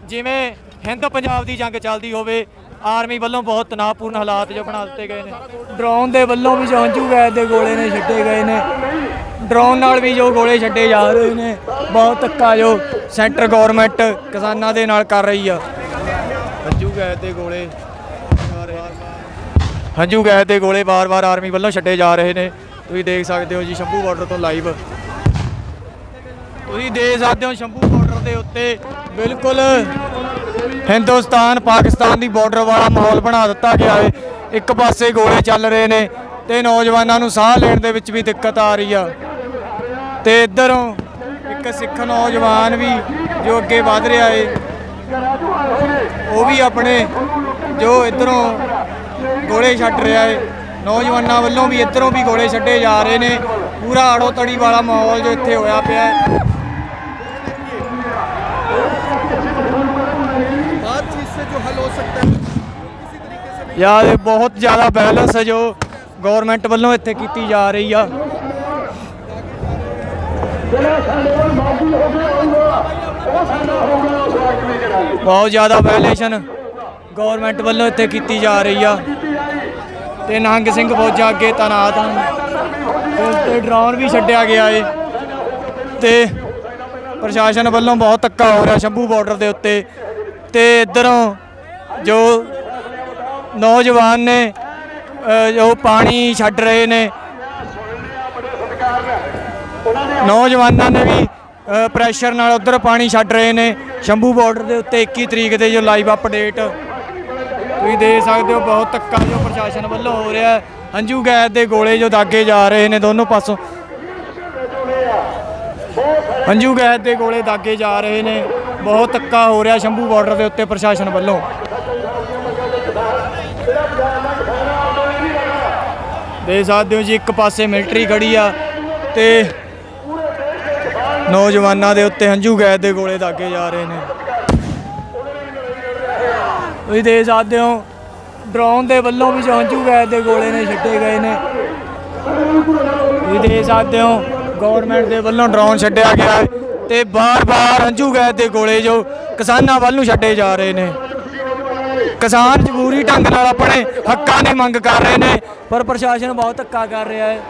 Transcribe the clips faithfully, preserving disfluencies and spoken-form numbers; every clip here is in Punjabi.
जिमें हिंद पंजाब की जंग चलती होवे आर्मी वालों बहुत तनावपूर्ण हालात जो बना दिते गए हैं। ड्रोन के वालों भी जो हंझू गैस के गोले ने छड्डे गए ने, ड्रोन नाल भी जो गोले छड्डे जा रहे हैं। बहुत धक्का जो सेंटर गौरमेंट किसानों के नाल कर रही है। हंझू गैस के गोले हंझू गैस के गोले बार बार आर्मी वालों छड्डे जा रहे हैं। तुसीं देख सकते हो जी शंभू बॉर्डर तो लाइव, तुसीं देख सकते हो शंभू बॉर्डर के उत्ते बिल्कुल हिंदुस्तान पाकिस्तान की बॉर्डर वाला माहौल बना दिता गया है। एक पासे गोले चल रहे हैं तो नौजवानों को साह लेने दे विच भी दिक्कत आ रही है। तो इधरों एक सिख नौजवान भी जो अगे वध रहा है, वो भी अपने जो इधरों गोले छड्ड रहा है। नौजवानों वालों भी इधरों भी गोले छड्डे जा रहे हैं। पूरा आड़ो तड़ी वाला माहौल जो इत्थे होया पिया है। यार बहुत ज़्यादा बैलेंस है जो गौरमेंट वालों इत्थे कीती जा रही है। बहुत ज़्यादा वायलेशन गौरमेंट वालों इत्थे कीती जा रही है। ते निहंग सिंह फौजा अगे तैनात हैं, ड्रोन भी छड्डिया गया है। ते प्रशासन वालों बहुत धक्का हो रहा शंभू बॉर्डर के उत्ते। ते इधरों जो नौजवान ने जो पानी छड्ड रहे ने, नौजवानों ने भी प्रैशर नाल उधर पानी छड्ड रहे ने शंभू बॉर्डर के उत्ते। इक्की तरीक के जो लाइव अपडेट तुसीं देख सकते हो। बहुत धक्का जो प्रशासन वालों हो रहा है। हंझू गैस के गोले जो दागे जा रहे हैं दोनों पासों, हंझू गैस के गोले दागे जा रहे हैं। बहुत धक्का हो रहा शंभू बॉर्डर के उत्ते प्रशासन वालों। देख सकते हो जी एक पासे मिलटरी खड़ी आ ते नौजवानों के उत्ते हंझू गैस के गोले दागे जा रहे हैं। तुसीं देख सकते हो ड्रोन के वालों भी जो हंझू गैस के गोले ने छड्डे गए हैं। तुसीं देख सकते हो गौरमेंट के वालों ड्रोन छड्डिया गया है ते बार बार हंझू गैस के गोले जो किसानों वालों छड्डे जा रहे हैं। किसान जबूरी ढंग नाल अपने हक्कां की मंग कर रहे हैं, पर प्रशासन बहुत धक्का कर रहा है।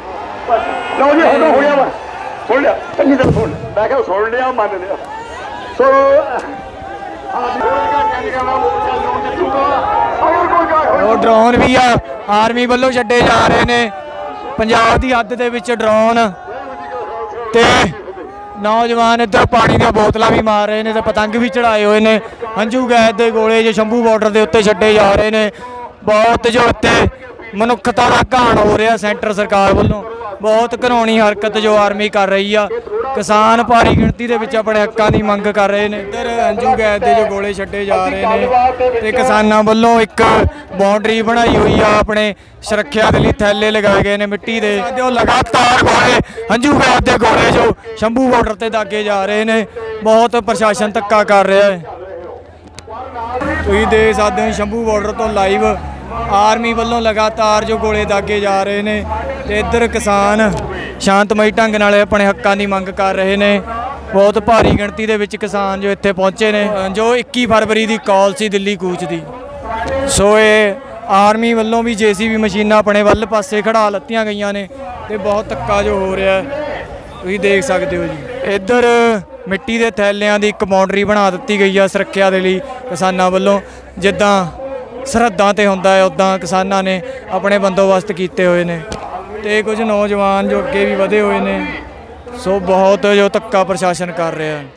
वो ड्रोन भी आ आर्मी वालों छड्डे जा रहे हैं। पंजाब की हद दे विच ड्रोन ते नौजवान इधर पानी दी बोतलां भी मार रहे हैं तो पतंग भी चढ़ाए हुए हैं। हंझू गैस के गोले जो शंभू बॉर्डर के उत्ते छड्डे जा रहे हैं। बहुत जो इत्ते मनुखता का घाण हो रहा सेंटर सरकार वालों। बहुत घिनौनी हरकत जो आर्मी कर रही है। किसान भारी गिणती के विच अपने हक्कां की मंग कर रहे हैं। इधर हंझू गैस के जो गोले छड्डे जा रहे हैं तो किसानों वालों एक बाउंड्री बनाई हुई है, अपने सुरक्षा के लिए थैले लगाए गए हैं मिट्टी के। लगातार गोले हंझू गैस के गोले जो शंभू बॉर्डर से दागे जा रहे हैं। बहुत प्रशासन धक्का कर रहा है। तुसीं देख सकते हो शंभू बॉर्डर तो लाइव आर्मी वालों लगातार जो गोले दागे जा रहे हैं तो इधर किसान शांतमई ढंग नाल अपने हक्कां की मंग कर रहे हैं। बहुत भारी गिणती के विच किसान जो इत्थे पहुँचे ने, जो इक्की फरवरी की कॉल सी दिल्ली कूच की। सो ये आर्मी वालों भी जे सी बी मशीनां अपने वल पासे खड़ा लत्तियां गई ने तो बहुत धक्का जो हो रहा है तुसीं देख सकते हो जी। इधर मिट्टी के थैलियां की एक बाउंड्री बना दी गई है सुरक्षा के लिए किसानों वालों। जिद्दां सरहदां ते हुंदा है उदां किसानों ने अपने बंदोबस्त किए हुए हैं तो कुछ नौजवान जो अगे भी वधे हुए हैं। सो बहुत जो धक्का प्रशासन कर रहा है।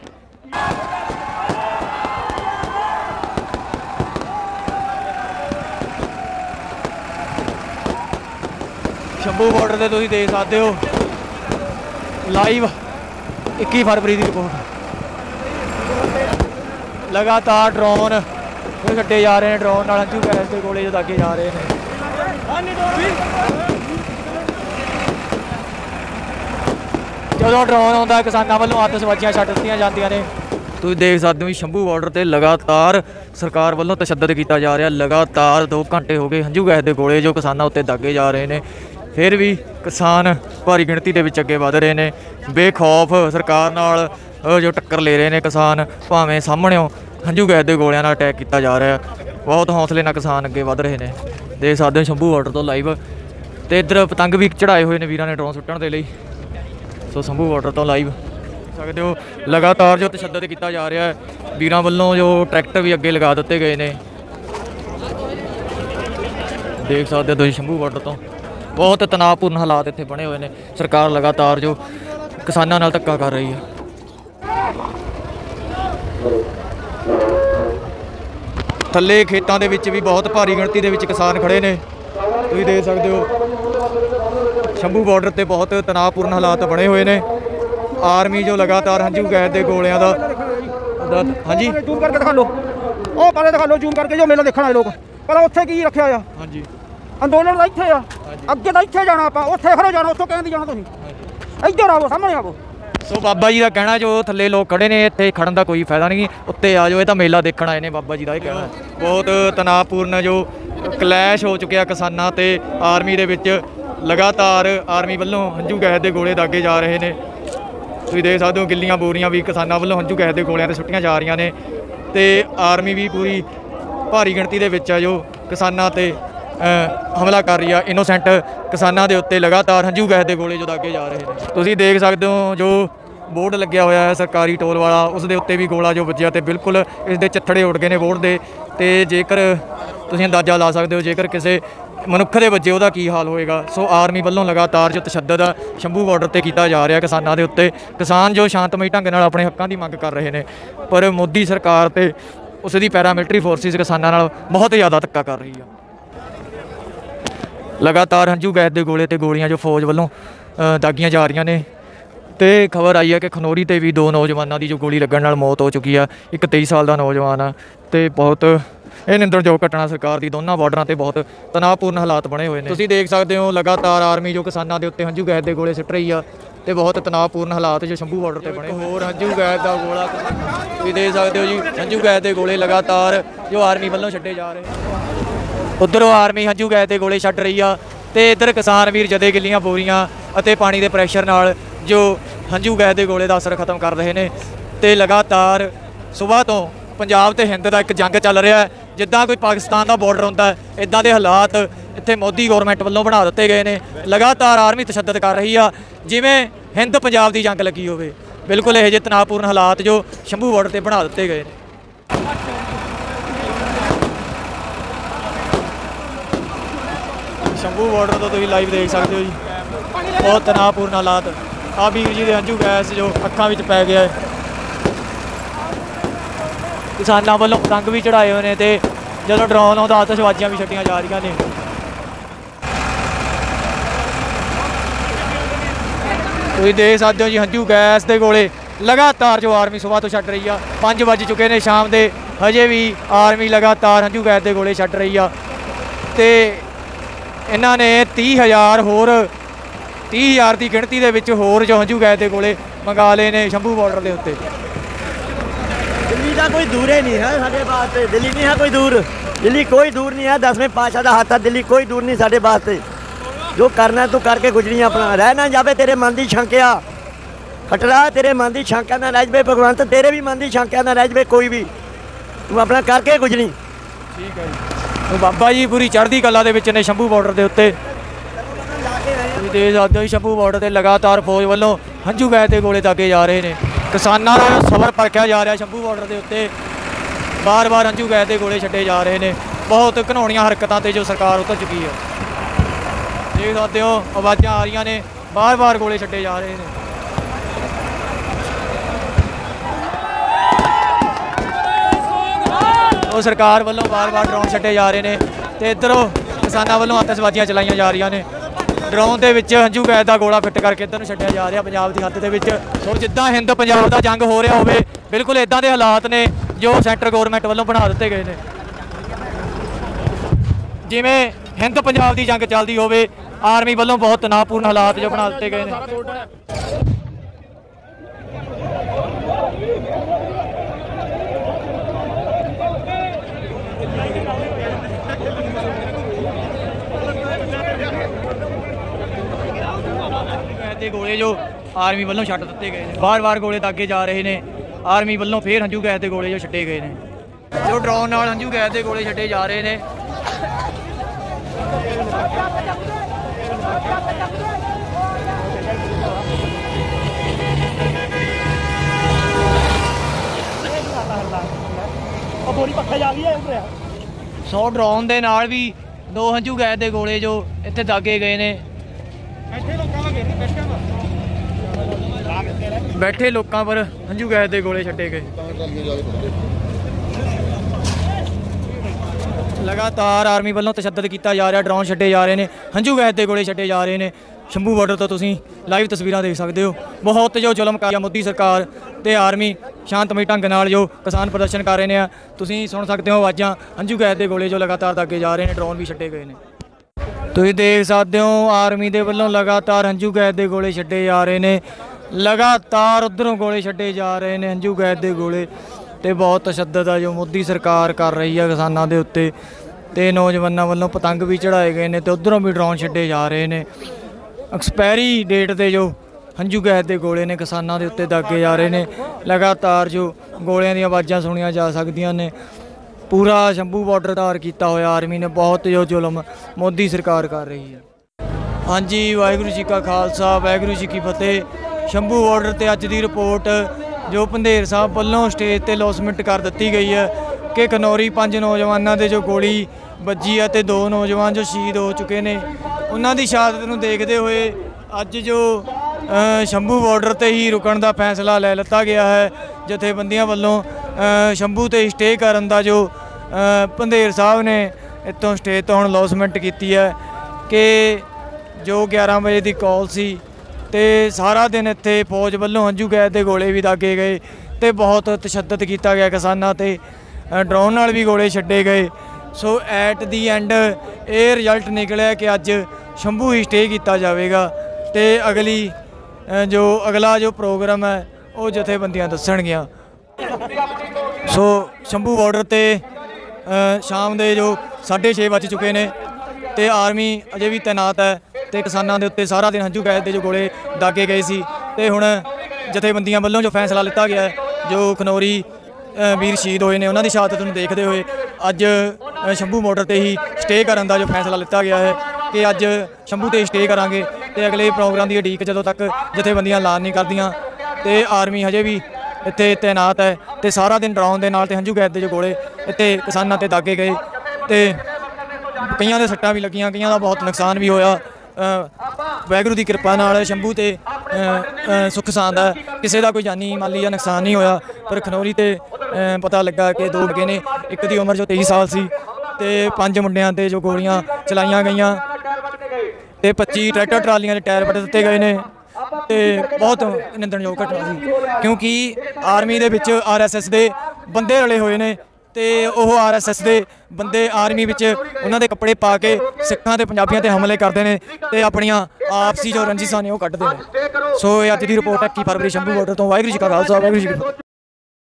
शंभू बॉर्डर से तुसीं देख सकते हो लाइव इक्की फरवरी की रिपोर्ट। लगातार ड्रोन छड्डे जा रहे हैं, ड्रोन नाल हंझू गैस के गोले जो दागे जा रहे हैं। जो ड्रोन आता किसानों वालों आतशबाजियां छड्ड दित्तियां जांदियां ने। तुसीं देख सकते हो शंभू बॉर्डर से लगातार सरकार वालों तशद्दद किया जा रहा। लगातार दो घंटे हो गए हंझू गैस के गोले जो किसानों उत्ते दागे जा रहे हैं। फिर भी किसान भारी गिणती के विच अगे वध रहे हैं। बेखौफ सरकार नाल जो टक्कर ले रहे हैं किसान, भावें सामने ਹੰਝੂ ਗੈਸ ਦੇ ਗੋਲਿਆਂ ਨਾਲ ਅਟੈਕ ਕੀਤਾ ਜਾ ਰਿਹਾ। ਬਹੁਤ ਹੌਸਲੇ ਨਾਲ ਕਿਸਾਨ ਅੱਗੇ ਵੱਧ ਰਹੇ ਨੇ। ਦੇਖ ਸਕਦੇ ਹੋ ਸ਼ੰਭੂ ਬਾਰਡਰ ਤੋਂ ਲਾਈਵ। ਤੇ ਇੱਧਰ ਪਤੰਗ ਵੀ ਚੜਾਏ ਹੋਏ ਨੇ ਵੀਰਾਂ ਨੇ ਡਰੋਨ ਸੁੱਟਣ ਦੇ ਲਈ। ਸੋ ਸ਼ੰਭੂ ਬਾਰਡਰ ਤੋਂ ਲਾਈਵ ਸਕਦੇ ਹੋ ਲਗਾਤਾਰ ਜੋ ਤਸ਼ੱਦਦ ਕੀਤਾ ਜਾ ਰਿਹਾ ਹੈ ਵੀਰਾਂ ਵੱਲੋਂ। ਜੋ ਟਰੈਕਟਰ ਵੀ ਅੱਗੇ ਲਗਾ ਦਿੱਤੇ ਗਏ ਨੇ। ਦੇਖ ਸਕਦੇ ਹੋ ਤੁਸੀਂ ਸ਼ੰਭੂ ਬਾਰਡਰ ਤੋਂ ਬਹੁਤ ਤਣਾਅਪੂਰਨ ਹਾਲਾਤ ਇੱਥੇ ਬਣੇ ਹੋਏ ਨੇ। ਸਰਕਾਰ ਲਗਾਤਾਰ ਜੋ ਕਿਸਾਨਾਂ ਨਾਲ ਧੱਕਾ ਕਰ ਰਹੀ ਹੈ। ਥੱਲੇ ਖੇਤਾਂ ਦੇ ਵਿੱਚ ਵੀ ਬਹੁਤ ਭਾਰੀ ਗਿਣਤੀ ਦੇ ਵਿੱਚ ਕਿਸਾਨ ਖੜੇ ਨੇ। ਤੁਸੀਂ ਦੇਖ ਸਕਦੇ ਹੋ ਸ਼ੰਭੂ ਬਾਰਡਰ ਤੇ ਬਹੁਤ ਤਣਾਅਪੂਰਨ ਹਾਲਾਤ ਬਣੇ ਹੋਏ ਨੇ। ਆਰਮੀ ਜੋ ਲਗਾਤਾਰ ਹੰਝੂ ਗੈਸ ਦੇ ਗੋਲਿਆਂ ਦਾ ਹਾਂਜੀ ਜ਼ੂਮ ਕਰਕੇ ਦਿਖਾ ਲਓ। ਉਹ ਪਹਿਲੇ ਦਿਖਾ ਲਓ ਜ਼ੂਮ ਕਰਕੇ ਜੋ ਮੇਲਾ ਦੇਖਣ ਆਏ ਲੋਕ। ਪਹਿਲਾਂ ਉੱਥੇ ਕੀ ਰੱਖਿਆ ਆ? ਹਾਂਜੀ ਅੰਦੋਲਨ ਦਾ ਇੱਥੇ ਆ। ਅੱਗੇ ਤਾਂ ਇੱਥੇ ਜਾਣਾ ਆਪਾਂ। ਉੱਥੇ ਖੜੋ ਜਾਣਾ। ਉੱਥੋਂ ਕਹਿੰਦੀ ਜਾਣਾ ਤੁਸੀਂ। ਇੱਧਰ ਆਵੋ ਸਾਹਮਣੇ ਆਵੋ। ਸੋ ਬਾਬਾ ਜੀ ਦਾ ਕਹਿਣਾ ਜੋ ਥੱਲੇ ਲੋਕ ਖੜੇ ਨੇ ਇੱਥੇ ਖੜਨ ਦਾ ਕੋਈ ਫਾਇਦਾ ਨਹੀਂ। ਉੱਤੇ ਆ ਜਾਓ। ਇਹ ਤਾਂ ਮੇਲਾ ਦੇਖਣ ਆਏ ਨੇ। ਬਾਬਾ ਜੀ ਦਾ ਇਹ ਕਹਿਣਾ ਬਹੁਤ ਤਣਾਅਪੂਰਨ ਜੋ ਕਲੈਸ਼ ਹੋ ਚੁੱਕਿਆ ਕਿਸਾਨਾਂ ਤੇ ਆਰਮੀ ਦੇ ਵਿੱਚ। ਲਗਾਤਾਰ ਆਰਮੀ ਵੱਲੋਂ ਹੰਝੂ ਗੈਸ ਦੇ ਗੋਲੇ ਦਾਗੇ ਜਾ ਰਹੇ ਨੇ। ਤੁਸੀਂ ਦੇਖ ਸਕਦੇ ਹੋ ਗਿੱਲੀਆਂ ਬੋਰੀਆਂ ਵੀ ਕਿਸਾਨਾਂ ਵੱਲੋਂ ਹੰਝੂ ਗੈਸ ਦੇ ਗੋਲਿਆਂ 'ਤੇ ਸੁੱਟੀਆਂ ਜਾ ਰਹੀਆਂ ਨੇ। ਤੇ ਆਰਮੀ ਵੀ ਪੂਰੀ ਭਾਰੀ ਗਿਣਤੀ ਦੇ ਵਿੱਚ ਆ ਜੋ ਕਿਸਾਨਾਂ 'ਤੇ ਹਮਲਾ ਕਰ ਰਹੀ ਆ। ਇਨੋਸੈਂਟ ਕਿਸਾਨਾਂ ਦੇ ਉੱਤੇ ਲਗਾਤਾਰ ਹੰਝੂ ਗੈਸ ਦੇ ਗੋਲੇ ਜੋ ਦਾਗੇ ਜਾ ਰਹੇ ਨੇ। ਤੁਸੀਂ ਦੇਖ ਸਕਦੇ ਹੋ ਜੋ ਬੋਰਡ ਲੱਗਿਆ ਹੋਇਆ ਹੈ ਸਰਕਾਰੀ ਟੋਲ ਵਾਲਾ, ਉਸ ਦੇ ਉੱਤੇ ਵੀ ਗੋਲਾ ਜੋ ਵੱਜਿਆ ਤੇ ਬਿਲਕੁਲ ਇਸ ਦੇ ਚੱਥੜੇ ਉੱਡ ਗਏ ਨੇ ਬੋਰਡ ਦੇ। ਤੇ ਜੇਕਰ ਤੁਸੀਂ ਅੰਦਾਜ਼ਾ ਲਾ ਸਕਦੇ ਹੋ ਜੇਕਰ ਕਿਸੇ ਮਨੁੱਖ ਦੇ ਵੱਜੇ ਉਹਦਾ ਕੀ ਹਾਲ ਹੋਏਗਾ। ਸੋ ਆਰਮੀ ਵੱਲੋਂ ਲਗਾਤਾਰ ਜੋ ਤਸ਼ੱਦਦ ਆ ਸ਼ੰਭੂ ਬਾਰਡਰ ਤੇ ਕੀਤਾ ਜਾ ਰਿਹਾ ਕਿਸਾਨਾਂ ਦੇ ਉੱਤੇ। ਕਿਸਾਨ ਜੋ ਸ਼ਾਂਤਮਈ ਢੰਗ ਨਾਲ ਆਪਣੇ ਹੱਕਾਂ ਦੀ ਮੰਗ ਕਰ ਰਹੇ ਨੇ, ਪਰ ਮੋਦੀ ਸਰਕਾਰ ਤੇ ਉਸ ਦੀ ਪੈਰਾਮਿਲਟਰੀ ਫੋਰਸਿਸ ਕਿਸਾਨਾਂ ਨਾਲ ਬਹੁਤ ਜ਼ਿਆਦਾ ਧੱਕਾ ਕਰ ਰਹੀ ਆ। ਲਗਾਤਾਰ ਹੰਝੂ ਗੈਸ ਦੇ ਗੋਲੇ ਤੇ ਗੋਲੀਆਂ ਜੋ ਫੌਜ ਵੱਲੋਂ ਦਾਗੀਆਂ ਜਾ ਰਹੀਆਂ ਨੇ। ਤੇ ਖਬਰ ਆਈ ਹੈ ਕਿ ਖਨੌਰੀ ਤੇ ਵੀ ਦੋ ਨੌਜਵਾਨਾਂ ਦੀ ਜੋ ਗੋਲੀ ਲੱਗਣ ਨਾਲ ਮੌਤ ਹੋ ਚੁੱਕੀ ਆ। ਇੱਕ ਤੇਈ ਸਾਲ ਦਾ ਨੌਜਵਾਨ ਆ। ਤੇ ਬਹੁਤ ਇਹ ਨਿੰਦਣਯੋਗ ਘਟਨਾ ਸਰਕਾਰ ਦੀ ਦੋਨਾਂ ਬਾਰਡਰਾਂ ਤੇ ਬਹੁਤ ਤਣਾਅਪੂਰਨ ਹਾਲਾਤ ਬਣੇ ਹੋਏ ਨੇ। ਤੁਸੀਂ ਦੇਖ ਸਕਦੇ ਹੋ ਲਗਾਤਾਰ ਆਰਮੀ ਜੋ ਕਿਸਾਨਾਂ ਦੇ ਉੱਤੇ ਹੰਝੂ ਗੈਸ ਦੇ ਗੋਲੇ ਸੁੱਟ ਰਹੀ ਆ ਤੇ ਬਹੁਤ ਤਣਾਅਪੂਰਨ ਹਾਲਾਤ ਜੋ ਸ਼ੰਭੂ ਬਾਰਡਰ ਤੇ ਬਣੇ। ਹੋਰ ਹੰਝੂ ਗੈਸ ਦਾ ਗੋਲਾ ਤੁਸੀਂ ਦੇਖ ਸਕਦੇ ਹੋ ਜੀ। ਹੰਝੂ ਗੈਸ ਦੇ ਗੋਲੇ ਲਗਾਤਾਰ ਜੋ ਆਰਮੀ ਵੱਲੋਂ ਛੱਡੇ ਜਾ ਰਹੇ। ਉੱਧਰੋਂ ਆਰਮੀ ਹੰਝੂ ਗੈਸ ਦੇ ਗੋਲੇ ਛੱਡ ਰਹੀ ਆ ਤੇ ਇੱਧਰ ਕਿਸਾਨ ਵੀਰ ਜਦੇ ਗਿੱਲੀਆਂ ਬੋਰੀਆਂ ਅਤੇ ਪਾਣੀ ਦੇ ਪ੍ਰੈਸ਼ਰ ਨਾਲ ਜੋ ਹੰਝੂ ਗੈਸ ਦੇ ਗੋਲੇ ਦਾ ਅਸਰ ਖਤਮ ਕਰ ਰਹੇ ਨੇ। ਤੇ ਲਗਾਤਾਰ ਸੁਬਾਹ ਤੋਂ ਪੰਜਾਬ ਤੇ ਹਿੰਦ ਦਾ ਇੱਕ ਜੰਗ ਚੱਲ ਰਿਹਾ ਹੈ। ਜਿੱਦਾਂ ਕੋਈ ਪਾਕਿਸਤਾਨ ਦਾ ਬਾਰਡਰ ਹੁੰਦਾ ਇੱਦਾਂ ਦੇ ਹਾਲਾਤ ਇੱਥੇ ਮੋਦੀ ਗੌਰਮੈਂਟ ਵੱਲੋਂ ਬਣਾ ਦਿੱਤੇ ਗਏ ਨੇ। ਲਗਾਤਾਰ ਆਰਮੀ ਤਸ਼ੱਦਦ ਕਰ ਰਹੀ ਆ ਜਿਵੇਂ ਹਿੰਦ ਪੰਜਾਬ ਦੀ ਜੰਗ ਲੱਗੀ ਹੋਵੇ। ਬਿਲਕੁਲ ਇਹੋ ਜਿਹੇ ਤਣਾਅਪੂਰਨ ਹਾਲਾਤ ਜੋ ਸ਼ੰਭੂ ਬਾਰਡਰ ਤੇ ਬਣਾ ਦਿੱਤੇ ਗਏ ਨੇ। ਸ਼ੰਭੂ ਬਾਰਡਰ ਤੋਂ ਤੁਸੀਂ ਲਾਈਵ ਦੇਖ ਸਕਦੇ ਹੋ ਜੀ ਬਹੁਤ ਤਣਾਅਪੂਰਨ ਹਾਲਾਤ। ਆ ਵੀਰ ਜੀ ਦੇ ਹੰਝੂ ਗੈਸ ਜੋ ਅੱਖਾਂ ਵਿੱਚ ਪੈ ਗਿਆ ਹੈ। ਕਿਸਾਨਾਂ ਵੱਲੋਂ ਪਤੰਗ ਵੀ ਚੜਾਏ ਹੋਏ ਨੇ ਤੇ ਜਦੋਂ ਡਰੋਨ ਆਉਂਦਾ ਆਤਿਸ਼ਬਾਜ਼ੀਆਂ ਵੀ ਛੱਡੀਆਂ ਜਾ ਰਹੀਆਂ ਨੇ। ਤੁਸੀਂ ਦੇਖ ਸਕਦੇ ਹੋ ਜੀ ਹੰਝੂ ਗੈਸ ਦੇ ਗੋਲੇ ਲਗਾਤਾਰ ਜੋ ਆਰਮੀ ਸੁਬਾਹ ਤੋਂ ਛੱਡ ਰਹੀ ਆ। ਪੰਜ ਵੱਜ ਚੁੱਕੇ ਨੇ ਸ਼ਾਮ ਦੇ, ਹਜੇ ਵੀ ਆਰਮੀ ਲਗਾਤਾਰ ਹੰਝੂ ਗੈਸ ਦੇ ਗੋਲੇ ਛੱਡ ਰਹੀ ਆ। ਤੇ ਇਹਨਾਂ ਨੇ ਤੀਹ ਹਜ਼ਾਰ ਹੋਰ ਤੀਹ ਹਜ਼ਾਰ ਦੀ ਗਿਣਤੀ ਦੇ ਵਿੱਚ ਹੋਰ ਜੋ ਹੰਝੂ ਗੈਸ ਦੇ ਗੋਲੇ ਮੰਗਾ ਲਏ ਨੇ ਸ਼ੰਭੂ ਬਾਰਡਰ ਦੇ ਉੱਤੇ। ਦਿੱਲੀ ਦਾ ਕੋਈ ਦੂਰ ਹੀ ਨਹੀਂ ਹੈ ਸਾਡੇ ਵਾਸਤੇ। ਦਿੱਲੀ ਨਹੀਂ ਹੈ ਕੋਈ ਦੂਰ। ਦਿੱਲੀ ਕੋਈ ਦੂਰ ਨਹੀਂ ਹੈ। ਦਸਵੇਂ ਪਾਤਸ਼ਾਹ ਦਾ ਹੱਥ ਹੈ। ਦਿੱਲੀ ਕੋਈ ਦੂਰ ਨਹੀਂ ਸਾਡੇ ਵਾਸਤੇ। ਜੋ ਕਰਨਾ ਤੂੰ ਕਰਕੇ ਗੁਜ਼ਰੀ ਆਪਣਾ। ਰਹਿ ਨਾ ਜਾਵੇ ਤੇਰੇ ਮਨ ਦੀ ਸ਼ੰਕਿਆ। ਖਟੜਾ ਤੇਰੇ ਮਨ ਦੀ ਸ਼ੰਕਿਆ ਨਾ ਰਹਿ ਜਾਵੇ ਭਗਵੰਤ। ਤੇਰੇ ਵੀ ਮਨ ਦੀ ਸ਼ੰਕਿਆ ਨਾ ਰਹਿ ਜਾਵੇ ਕੋਈ ਵੀ। ਤੂੰ ਆਪਣਾ ਕਰਕੇ ਗੁਜ਼ਰੀ। ਠੀਕ ਹੈ ਜੀ। ਬਾਬਾ ਜੀ ਪੂਰੀ ਚੜ੍ਹਦੀ ਕਲਾ ਦੇ ਵਿੱਚ ਨੇ ਸ਼ੰਭੂ ਬਾਰਡਰ ਦੇ ਉੱਤੇ। ਤੁਸੀਂ ਦੇਖ ਸਕਦੇ ਹੋ ਸ਼ੰਭੂ ਬਾਰਡਰ ਤੇ ਲਗਾਤਾਰ ਫੌਜ ਵੱਲੋਂ ਹੰਝੂ ਗੈਸ ਦੇ ਗੋਲੇ ਦਾਗੇ ਜਾ ਰਹੇ ਨੇ। ਕਿਸਾਨਾਂ ਦਾ ਸਬਰ ਪਰਖਿਆ ਜਾ ਰਿਹਾ ਸ਼ੰਭੂ ਬਾਰਡਰ ਦੇ ਉੱਤੇ। ਬਾਰ-ਬਾਰ ਹੰਝੂ ਗੈਸ ਦੇ ਗੋਲੇ ਛੱਡੇ ਜਾ ਰਹੇ ਨੇ। ਬਹੁਤ ਘਿਨਾਉਣੀਆਂ ਹਰਕਤਾਂ ਤੇ ਜੋ ਸਰਕਾਰ ਉਤਰ ਚੁੱਕੀ ਹੈ। ਦੇਖ ਸਕਦੇ ਹੋ ਆਵਾਜ਼ਾਂ ਆ ਰਹੀਆਂ ਨੇ। ਬਾਰ-ਬਾਰ ਗੋਲੇ ਛੱਡੇ ਜਾ ਰਹੇ ਨੇ। ਉਹ ਸਰਕਾਰ ਵੱਲੋਂ ਬਾਰ-ਬਾਰ ਡਰੋਨ ਛੱਡੇ ਜਾ ਰਹੇ ਨੇ ਤੇ ਇੱਧਰੋਂ ਕਿਸਾਨਾਂ ਵੱਲੋਂ ਆਤਿਸ਼ਬਾਜ਼ੀਆਂ ਚਲਾਈਆਂ ਜਾ ਰਹੀਆਂ ਨੇ। ਡਰੋਨ ਦੇ ਵਿੱਚ ਹੰਝੂ ਗੈਸ ਦਾ ਗੋਲਾ ਫਿੱਟ ਕਰਕੇ ਇੱਧਰ ਨੂੰ ਛੱਡਿਆ ਜਾ ਰਿਹਾ ਪੰਜਾਬ ਦੀ ਹੱਦ ਦੇ ਵਿੱਚ। ਸੋ ਜਿੱਦਾਂ ਹਿੰਦ ਪੰਜਾਬ ਦਾ ਜੰਗ ਹੋ ਰਿਹਾ ਹੋਵੇ ਬਿਲਕੁਲ ਇੱਦਾਂ ਦੇ ਹਾਲਾਤ ਨੇ ਜੋ ਸੈਂਟਰ ਗੌਰਮੈਂਟ ਵੱਲੋਂ ਬਣਾ ਦਿੱਤੇ ਗਏ ਨੇ। ਜਿਵੇਂ ਹਿੰਦ ਪੰਜਾਬ ਦੀ ਜੰਗ ਚੱਲਦੀ ਹੋਵੇ। ਆਰਮੀ ਵੱਲੋਂ ਬਹੁਤ ਤਣਾਅਪੂਰਨ ਹਾਲਾਤ ਜੋ ਬਣਾ ਦਿੱਤੇ ਗਏ ਨੇ। ਦੇ ਗੋਲੇ ਜੋ ਆਰਮੀ ਵੱਲੋਂ ਛੱਡ ਦਿੱਤੇ ਗਏ ਨੇ। ਬਾਰ-ਬਾਰ ਗੋਲੇ ਦਾਗੇ ਜਾ ਰਹੇ ਨੇ। ਆਰਮੀ ਵੱਲੋਂ ਫੇਰ ਹੰਝੂ ਗੈਸ ਦੇ ਗੋਲੇ ਜੋ ਛੱਡੇ ਗਏ ਨੇ। ਜੋ ਡਰੋਨ ਨਾਲ ਹੰਝੂ ਗੈਸ ਦੇ ਗੋਲੇ ਛੱਡੇ ਜਾ ਰਹੇ ਨੇ। ਸੌ ਡਰੋਨ ਦੇ ਨਾਲ ਵੀ ਦੋ ਹੰਝੂ ਗੈਸ ਦੇ ਗੋਲੇ ਜੋ ਇੱਥੇ ਦਾਗੇ ਗਏ ਨੇ। ਬੈਠੇ ਲੋਕਾਂ ਪਰ ਹੰਝੂ ਗੈਸ ਦੇ ਗੋਲੇ ਛੱਡੇ ਗਏ। ਲਗਾਤਾਰ ਆਰਮੀ ਵੱਲੋਂ ਤਸ਼ੱਦਦ ਕੀਤਾ ਜਾ ਰਿਹਾ, ਡਰੋਨ ਛੱਡੇ ਜਾ ਰਹੇ ਨੇ, ਹੰਝੂ ਗੈਸ ਦੇ ਗੋਲੇ ਛੱਡੇ ਜਾ ਰਹੇ ਨੇ। ਸ਼ੰਭੂ ਬਾਰਡਰ ਤੋਂ ਤੁਸੀਂ ਲਾਈਵ ਤਸਵੀਰਾਂ ਦੇਖ ਸਕਦੇ ਹੋ। ਬਹੁਤ ਜੋ ਜ਼ੁਲਮ ਕਰ ਮੋਦੀ ਸਰਕਾਰ ਤੇ ਆਰਮੀ ਸ਼ਾਂਤਮਈ ਢੰਗ ਨਾਲ ਜੋ ਕਿਸਾਨ ਪ੍ਰਦਰਸ਼ਨ ਕਰ ਰਹੇ ਨੇ। ਤੁਸੀਂ ਸੁਣ ਸਕਦੇ ਹੋ ਆਵਾਜ਼ਾਂ, ਹੰਝੂ ਗੈਸ ਦੇ ਗੋਲੇ ਜੋ ਲਗਾਤਾਰ ਦਾਗੇ ਜਾ ਰਹੇ ਨੇ, ਡਰੋਨ ਵੀ ਛੱਡੇ ਗਏ ਨੇ। ਤੁਸੀਂ ਦੇਖ ਸਕਦੇ ਹੋ ਆਰਮੀ ਦੇ ਵੱਲੋਂ ਲਗਾਤਾਰ ਹੰਝੂ ਗੈਸ ਦੇ ਗੋਲੇ ਛੱਡੇ ਜਾ ਰਹੇ ਨੇ। ਲਗਾਤਾਰ ਉੱਧਰੋਂ ਗੋਲੇ ਛੱਡੇ ਜਾ ਰਹੇ ਨੇ, ਹੰਝੂ ਗੈਸ ਦੇ ਗੋਲੇ। ਤੇ ਬਹੁਤ ਤਸ਼ੱਦਦ ਆ ਜੋ ਮੋਦੀ ਸਰਕਾਰ ਕਰ ਰਹੀ ਆ ਕਿਸਾਨਾਂ ਦੇ ਉੱਤੇ। ਤੇ ਨੌਜਵਾਨਾਂ ਵੱਲੋਂ ਪਤੰਗ ਵੀ ਚੜਾਏ ਗਏ ਨੇ ਤੇ ਉੱਧਰੋਂ ਵੀ ਡਰੋਨ ਛੱਡੇ ਜਾ ਰਹੇ ਨੇ। ਐਕਸਪਾਇਰੀ ਡੇਟ ਦੇ ਜੋ ਹੰਝੂ ਗੈਸ ਦੇ ਗੋਲੇ ਨੇ ਕਿਸਾਨਾਂ ਦੇ ਉੱਤੇ ਦਾਗੇ ਜਾ ਰਹੇ ਨੇ। ਲਗਾਤਾਰ ਜੋ ਗੋਲਿਆਂ ਦੀਆਂ ਆਵਾਜ਼ਾਂ ਸੁਣੀਆਂ ਜਾ ਸਕਦੀਆਂ ਨੇ। ਪੂਰਾ ਸ਼ੰਭੂ ਬਾਰਡਰ ਧਾਰ ਕੀਤਾ ਹੋਇਆ ਆਰਮੀ ਨੇ। ਬਹੁਤ ਜੋ ਜ਼ੁਲਮ ਮੋਦੀ ਸਰਕਾਰ ਕਰ ਰਹੀ ਹੈ। ਹਾਂਜੀ, ਵਾਹਿਗੁਰੂ ਜੀ ਕਾ ਖਾਲਸਾ, ਵਾਹਿਗੁਰੂ ਜੀ ਕੀ ਫਤਿਹ। ਸ਼ੰਭੂ ਬਾਰਡਰ ਤੇ ਅੱਜ ਦੀ ਰਿਪੋਰਟ ਜੋ ਪੰਧੇਰ ਸਾਹਿਬ ਵੱਲੋਂ ਸਟੇਜ ਤੇ ਲੌਸਮੈਂਟ ਕਰ ਦਿੱਤੀ ਗਈ ਹੈ ਕਿ ਖਨੌਰੀ ਪੰਜ ਨੌਜਵਾਨਾਂ ਦੇ ਜੋ ਗੋਲੀ ਵੱਜੀ ਹੈ ਤੇ ਦੋ ਨੌਜਵਾਨ ਜੋ ਸ਼ਹੀਦ ਹੋ ਚੁੱਕੇ ਨੇ, ਉਹਨਾਂ ਦੀ ਸ਼ਹਾਦਤ ਨੂੰ ਦੇਖਦੇ ਹੋਏ ਅੱਜ ਜੋ ਸ਼ੰਭੂ ਬਾਰਡਰ ਤੇ ਹੀ ਰੁਕਣ ਦਾ ਫੈਸਲਾ ਲੈ ਲਿੱਤਾ ਗਿਆ ਹੈ। ਜਥੇਬੰਦੀਆਂ ਵੱਲੋਂ ਸ਼ੰਭੂ ਤੇ ਸਟੇ ਕਰਨ ਦਾ ਜੋ ਪੰਧੇਰ ਸਾਹਿਬ ਨੇ ਇੱਥੋਂ ਸਟੇਜ ਤੋਂ ਹੁਣ ਲੌਸਮੈਂਟ ਕੀਤੀ ਹੈ ਕਿ ਜੋ ਗਿਆਰਾਂ ਵਜੇ ਦੀ ਕਾਲ ਸੀ ਤੇ ਸਾਰਾ ਦਿਨ ਇੱਥੇ ਫੌਜ ਵੱਲੋਂ ਹੰਝੂ ਗੈਸ ਦੇ ਗੋਲੇ ਵੀ ਦਾਗੇ ਗਏ ਤੇ ਬਹੁਤ ਤਸ਼ੱਦਦ ਕੀਤਾ ਗਿਆ ਕਿਸਾਨਾਂ ਤੇ। ਡਰੋਨ ਨਾਲ ਵੀ ਗੋਲੇ ਛੱਡੇ ਗਏ। ਸੋ ਐਟ ਦੀ ਐਂਡ ਇਹ ਰਿਜ਼ਲਟ ਨਿਕਲਿਆ ਕਿ ਅੱਜ ਸ਼ੰਭੂ ਹੀ ਸਟੇ ਕੀਤਾ ਜਾਵੇਗਾ ਤੇ ਅਗਲੀ ਜੋ ਅਗਲਾ ਜੋ ਪ੍ਰੋਗਰਾਮ ਹੈ ਉਹ ਜਥੇਬੰਦੀਆਂ ਦੱਸਣਗੀਆਂ। ਸੋ ਸ਼ੰਭੂ ਬਾਰਡਰ ਤੇ ਸ਼ਾਮ ਦੇ ਜੋ ਸਾਢੇ ਛੇ ਵੱਜ ਚੁੱਕੇ ਨੇ ਤੇ ਆਰਮੀ ਅਜੇ ਵੀ ਤੈਨਾਤ ਹੈ ਤੇ ਕਿਸਾਨਾਂ ਦੇ ਉੱਤੇ ਸਾਰਾ ਦਿਨ ਹੰਝੂ ਗੈਸ ਦੇ ਜੋ ਗੋਲੇ ਦਾਗੇ ਗਏ ਸੀ। ਤੇ ਹੁਣ ਜਥੇਬੰਦੀਆਂ ਵੱਲੋਂ ਜੋ ਫੈਸਲਾ ਲਿੱਤਾ ਗਿਆ ਹੈ, ਜੋ ਖਨੌਰੀ ਵੀਰ ਸ਼ਹੀਦ ਹੋਏ ਨੇ ਉਹਨਾਂ ਦੀ ਸ਼ਹਾਦਤ ਨੂੰ ਦੇਖਦੇ ਹੋਏ ਅੱਜ ਸ਼ੰਭੂ ਬਾਰਡਰ ਤੇ ਹੀ ਸਟੇ ਕਰਨ ਦਾ ਜੋ ਫੈਸਲਾ ਲਿੱਤਾ ਗਿਆ ਹੈ ਕਿ ਅੱਜ ਸ਼ੰਭੂ ਤੇ ਸਟੇ ਕਰਾਂਗੇ ਤੇ ਅਗਲੇ ਪ੍ਰੋਗਰਾਮ ਦੀ ਉਡੀਕ ਜਦੋਂ ਤੱਕ ਜਥੇਬੰਦੀਆਂ ਐਲਾਨ ਨਹੀਂ ਕਰਦੀਆਂ। ਤੇ ਆਰਮੀ ਹਜੇ ਵੀ ਇੱਥੇ ਤੈਨਾਤ ਹੈ ਤੇ ਸਾਰਾ ਦਿਨ ਡਰਾਉਣ ਦੇ ਨਾਲ ਤੇ ਹੰਝੂ ਗੈਸ ਦੇ ਜੋ ਗੋਲੇ ਇੱਥੇ ਕਿਸਾਨਾਂ ਤੇ ਦਾਗੇ ਗਏ ਤੇ ਕਈਆਂ ਦੇ ਸੱਟਾਂ ਵੀ ਲੱਗੀਆਂ, ਕਈਆਂ ਦਾ ਬਹੁਤ ਨੁਕਸਾਨ ਵੀ ਹੋਇਆ। ਵਾਹਿਗੁਰੂ ਦੀ ਕਿਰਪਾ ਨਾਲ ਸ਼ੰਭੂ ਤੇ ਸੁੱਖ ਸਾਂਦ ਹੈ, ਕਿਸੇ ਦਾ ਕੋਈ ਜਾਨੀ ਮਾਲੀ ਜਾਂ ਨੁਕਸਾਨ ਨਹੀਂ ਹੋਇਆ। ਪਰ ਖਨੌਰੀ ਤੇ ਪਤਾ ਲੱਗਾ ਕਿ ਦੋ ਲੱਗੇ ਨੇ, ਇੱਕ ਦੀ ਉਮਰ ਜੋ ਤੇਈ ਸਾਲ ਸੀ ਤੇ ਪੰਜ ਮੁੰਡਿਆਂ ਤੇ ਜੋ ਗੋਲੀਆਂ ਚਲਾਈਆਂ ਗਈਆਂ ਤੇ ਪੱਚੀ ਟਰੈਕਟਰ ਟਰਾਲੀਆਂ ਦੇ ਟਾਇਰ ਪੱਟ ਦਿੱਤੇ ਗਏ ਨੇ। ਤੇ ਬਹੁਤ ਨਿੰਦਣਯੋਗ ਘਟਨਾ ਸੀ ਕਿਉਂਕਿ ਆਰਮੀ ਦੇ ਵਿੱਚ ਆਰ ਐਸ ਐਸ ਦੇ ਬੰਦੇ ਰਲੇ ਹੋਏ ਨੇ ਤੇ ਉਹ ਆਰ ਐਸ ਐਸ ਦੇ ਬੰਦੇ ਆਰਮੀ ਵਿੱਚ ਉਹਨਾਂ ਦੇ ਕੱਪੜੇ ਪਾ ਕੇ ਸਿੱਖਾਂ ਤੇ ਪੰਜਾਬੀਆਂ ਤੇ ਹਮਲੇ ਕਰਦੇ ਨੇ ਤੇ ਆਪਣੀਆਂ ਆਪਸੀ ਜੋ ਰੰਜਿਸ਼ਾਂ ਨੇ ਉਹ ਕੱਢਦੇ ਨੇ। ਸੋ ਇਹ ਅੱਜ ਦੀ ਰਿਪੋਰਟ ਹੈ ਇੱਕੀ ਫਰਵਰੀ ਸ਼ੰਭੂ ਬਾਰਡਰ ਤੋਂ। ਵਾਹਿਗੁਰੂ ਜੀ ਕਾ ਖਾਲਸਾ, ਵਾਹਿਗੁਰੂ ਜੀ ਕੀ ਫਤਿਹ।